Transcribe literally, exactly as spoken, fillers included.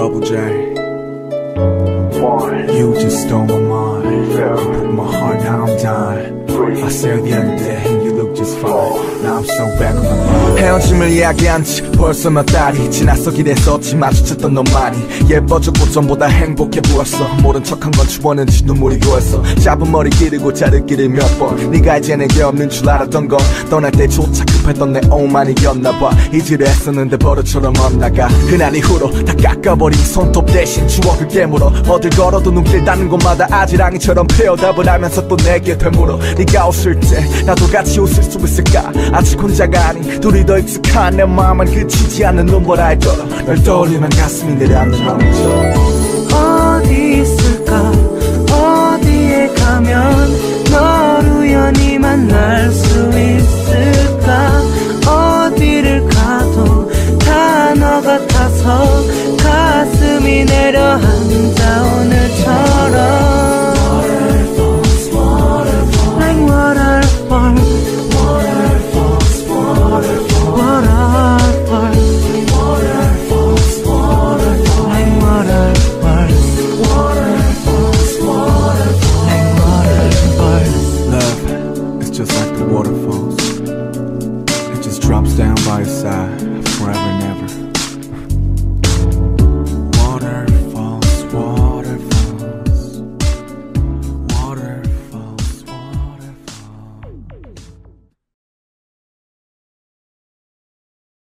Double J. You just stole my mind. You broke my heart, now I'm dying. I said the other day, you look just fine. Now I'm so back on my mind. 헤어짐을 이야기한 지 벌써 몇 달이 지났어. 길에서 지 마주쳤던 너만이 예뻐졌고 전보다 행복해 보였어. 모른 척한 건 추웠는지 눈물이 고였어. 짧은 머리 기르고 자르기를 몇 번. 네가 이제 내게 없는 줄 알았던 건 떠날 때조차 급했던 내 오만 이겼나봐. 잊으려 했었는데 버릇처럼 엇나가. 그날 이후로 다 깎아버린 손톱 대신 추억을 깨물어. 어딜 걸어도 눈길 닿는 곳마다 아지랑이처럼 표답을 하면서 또 내게 되물어. 네가 웃을 때 나도 같이 웃을 수 있을까. 아직 혼자가 아닌 둘이 더 익숙한 내 마음은 그치지 않는 눈보라 알더라. 널 떠올리면 가슴이 내려앉는 멈춰. 어디 있을까 어디에 가면